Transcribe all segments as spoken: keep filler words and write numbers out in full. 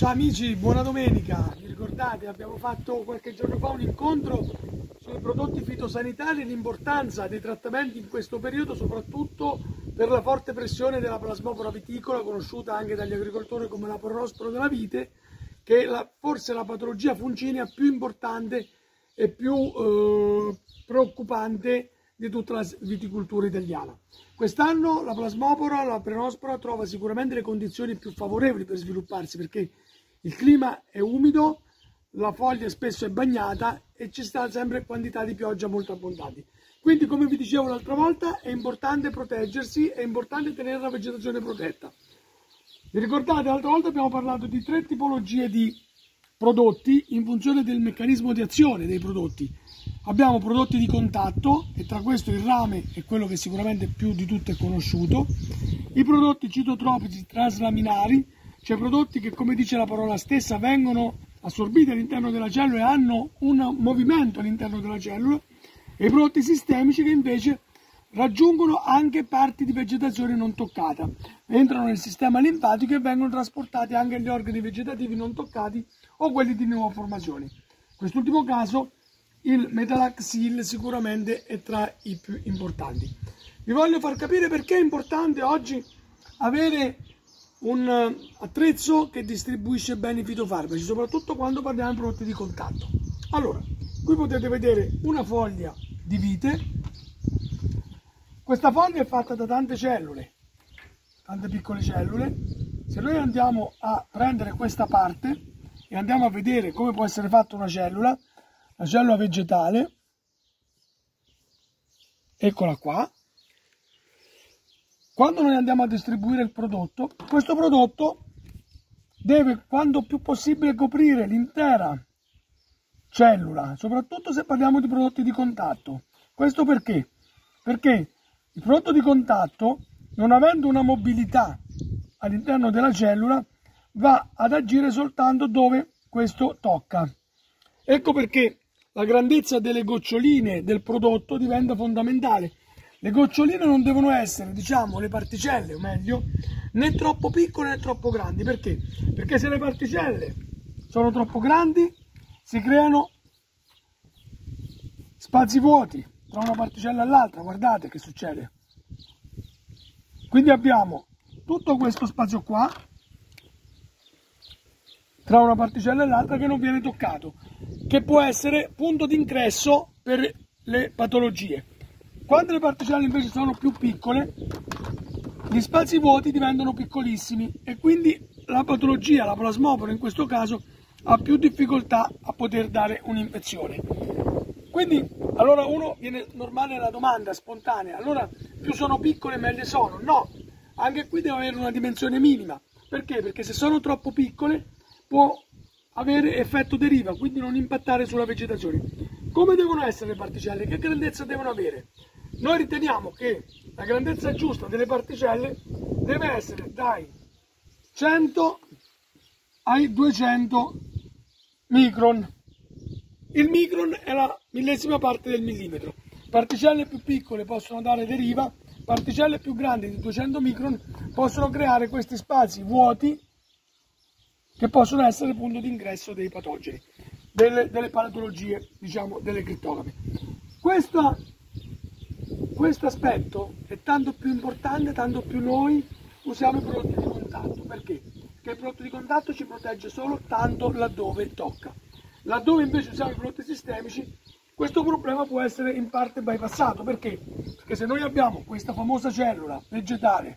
Ciao amici, buona domenica. Vi ricordate, abbiamo fatto qualche giorno fa un incontro sui prodotti fitosanitari e l'importanza dei trattamenti in questo periodo, soprattutto per la forte pressione della plasmofora viticola, conosciuta anche dagli agricoltori come la peronospora della vite, che è la, forse la patologia funcinea più importante e più eh, preoccupante di tutta la viticoltura italiana. Quest'anno la plasmofora, la peronospora, trova sicuramente le condizioni più favorevoli per svilupparsi, perché il clima è umido, la foglia spesso è bagnata e ci sta sempre quantità di pioggia molto abbondanti. Quindi, come vi dicevo l'altra volta, è importante proteggersi, è importante tenere la vegetazione protetta. Vi ricordate, l'altra volta abbiamo parlato di tre tipologie di prodotti in funzione del meccanismo di azione dei prodotti. Abbiamo prodotti di contatto, e tra questo il rame è quello che sicuramente più di tutto è conosciuto, i prodotti citotrofici translaminari, cioè prodotti che, come dice la parola stessa, vengono assorbiti all'interno della cellula e hanno un movimento all'interno della cellula, e i prodotti sistemici che invece raggiungono anche parti di vegetazione non toccata, entrano nel sistema linfatico e vengono trasportati anche agli organi vegetativi non toccati o quelli di nuova formazione. In quest'ultimo caso il metalaxyl sicuramente è tra i più importanti. Vi voglio far capire perché è importante oggi avere un attrezzo che distribuisce bene i fitofarmaci, soprattutto quando parliamo di prodotti di contatto. Allora, qui potete vedere una foglia di vite. Questa foglia è fatta da tante cellule, tante piccole cellule. Se noi andiamo a prendere questa parte e andiamo a vedere come può essere fatta una cellula, la cellula vegetale, eccola qua. Quando noi andiamo a distribuire il prodotto, questo prodotto deve quanto più possibile coprire l'intera cellula, soprattutto se parliamo di prodotti di contatto. Questo perché? Perché il prodotto di contatto, non avendo una mobilità all'interno della cellula, va ad agire soltanto dove questo tocca. Ecco perché la grandezza delle goccioline del prodotto diventa fondamentale. Le goccioline non devono essere, diciamo, le particelle, o meglio, né troppo piccole né troppo grandi. Perché? Perché se le particelle sono troppo grandi, si creano spazi vuoti tra una particella e l'altra. Guardate che succede. Quindi abbiamo tutto questo spazio qua tra una particella e l'altra che non viene toccato, che può essere punto d'ingresso per le patologie. Quando le particelle invece sono più piccole, gli spazi vuoti diventano piccolissimi e quindi la patologia, la plasmofora in questo caso, ha più difficoltà a poter dare un'infezione. Quindi allora uno viene normale la domanda spontanea: allora più sono piccole meglio sono? No, anche qui deve avere una dimensione minima. Perché? Perché se sono troppo piccole può avere effetto deriva, quindi non impattare sulla vegetazione. Come devono essere le particelle? Che grandezza devono avere? Noi riteniamo che la grandezza giusta delle particelle deve essere dai cento ai duecento micron. Il micron è la millesima parte del millimetro. Particelle più piccole possono dare deriva, particelle più grandi di duecento micron possono creare questi spazi vuoti che possono essere punto d'ingresso dei patogeni, delle, delle patologie, diciamo, delle crittogame. Questa Questo aspetto è tanto più importante, tanto più noi usiamo i prodotti di contatto. Perché? Perché il prodotto di contatto ci protegge solo tanto laddove tocca. Laddove invece usiamo i prodotti sistemici, questo problema può essere in parte bypassato. Perché? Perché se noi abbiamo questa famosa cellula vegetale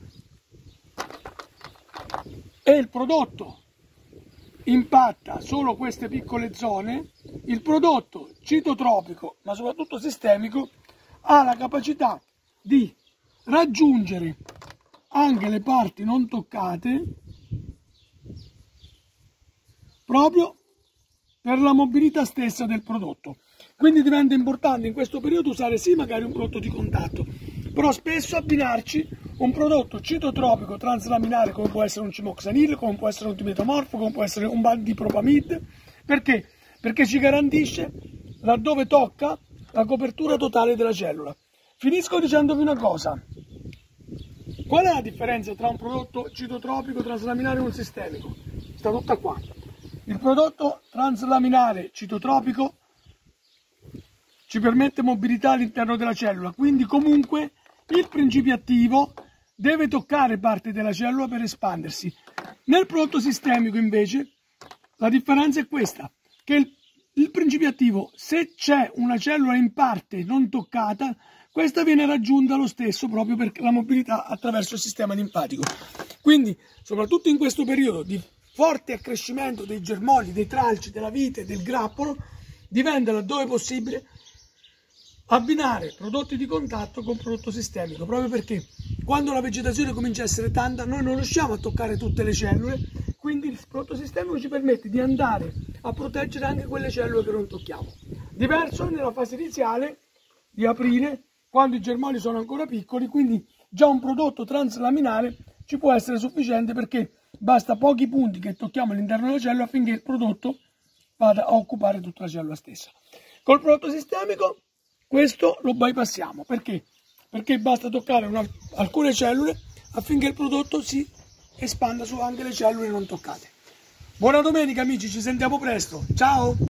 e il prodotto impatta solo queste piccole zone, il prodotto citotropico, ma soprattutto sistemico, ha la capacità di raggiungere anche le parti non toccate proprio per la mobilità stessa del prodotto. Quindi diventa importante in questo periodo usare sì magari un prodotto di contatto, però spesso abbinarci un prodotto citotropico translaminare, come può essere un cimoxanil, come può essere un timetamorfo, come può essere un bandipropamid. Perché? Perché ci garantisce, laddove tocca, la copertura totale della cellula. Finisco dicendovi una cosa: qual è la differenza tra un prodotto citotropico translaminare e un sistemico? sta tutta qua. Il prodotto translaminare citotropico ci permette mobilità all'interno della cellula, quindi comunque il principio attivo deve toccare parte della cellula per espandersi. Nel prodotto sistemico invece la differenza è questa, che il, il principio attivo, se c'è una cellula in parte non toccata, questa viene raggiunta lo stesso proprio per la mobilità attraverso il sistema linfatico. Quindi, soprattutto in questo periodo di forte accrescimento dei germogli, dei tralci, della vite, del grappolo, diventa laddove possibile abbinare prodotti di contatto con prodotto sistemico, proprio perché quando la vegetazione comincia a essere tanta noi non riusciamo a toccare tutte le cellule, quindi il prodotto sistemico ci permette di andare a proteggere anche quelle cellule che non tocchiamo. Diverso nella fase iniziale di aprile, quando i germogli sono ancora piccoli, quindi già un prodotto translaminare ci può essere sufficiente, perché basta pochi punti che tocchiamo all'interno della cellula affinché il prodotto vada a occupare tutta la cellula stessa. Col prodotto sistemico questo lo bypassiamo, perché? Perché basta toccare una, alcune cellule affinché il prodotto si espanda su anche le cellule non toccate. Buona domenica amici, ci sentiamo presto, ciao!